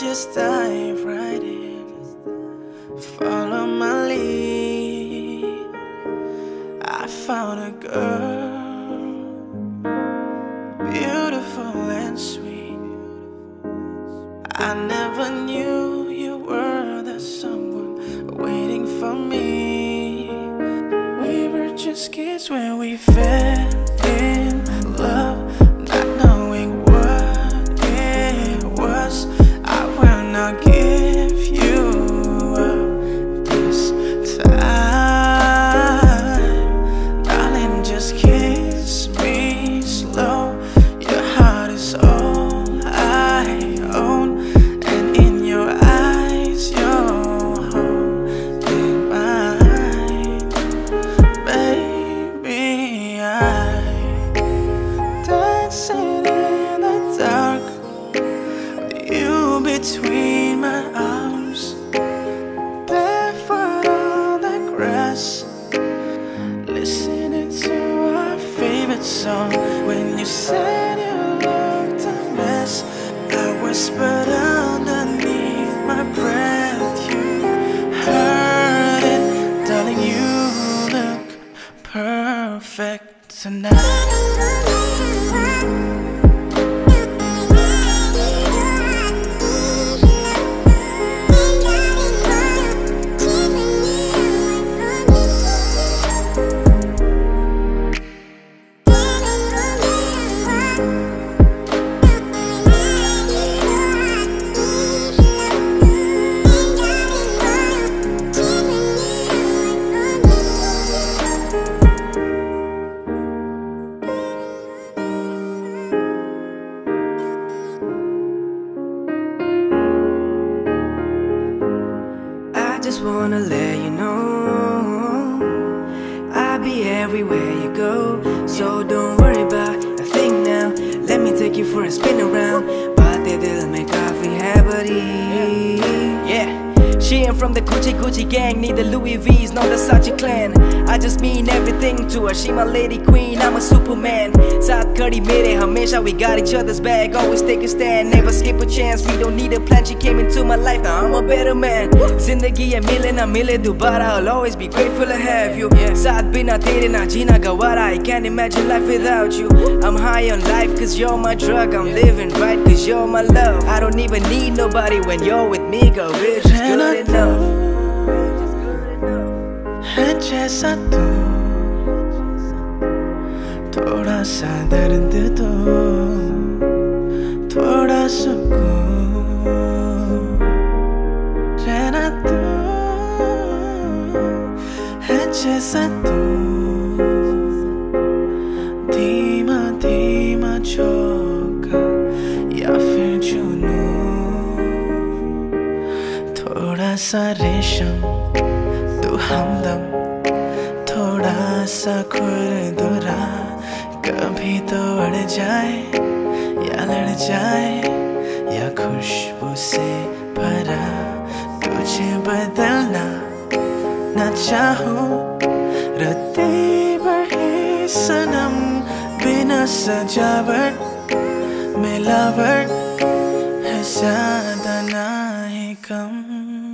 just dive right in, follow my lead. I found a girl, beautiful and sweet. I never knew you were that someone waiting for me. We were just kids when we fell in love, not knowing what it was. I will not give you up this time, darling, just kiss me slow. Your heart is all I own, and in your eyes you're holding mine. Baby, I dancing in the dark, you between my arms, barefoot on the grass, listening to our favorite song. When you said you looked a mess, I whispered underneath my breath. You heard it, darling, you look perfect tonight. I just wanna let you know I'll be everywhere you go. So don't worry about a thing now. Let me take you for a spin around. Baatein Dil mein kaafi hai bhari. Yeah, she ain't from the Gucci gang, neither Louis V's, nor the Sace clan. I just mean everything to her, she my lady queen, I'm a superman. Saath khadi mere humesha, we got each other's back, always take a stand, never skip a chance. We don't need a plan, she came into my life, now I'm a better man. Zindagi hai mile na mile dobara, I'll always be grateful to have you. Saath bina tere na jeena gawara, I can't imagine life without you. I'm high on life cause you're my drug, I'm living right cause you're my love. I don't even need nobody when you're with me, girl, we're just good enough. है जैसा तू, थोड़ा सा दर्द दो, थोड़ा सुकून, रहना तू है जैसा तू, धीमा धीमा झोंका या फिर जुनून, थोड़ा सा रेशम तू हमदम, थोड़ा सा खुरदुरा, कभी तो अड़ जाए या लड़ जाए या खुशबू से भरा। तुझे बदलना न चाहूं, रत्ती बढ़ी सनम, बिना सजावट मिलावट है ज्यादा ना ही कम।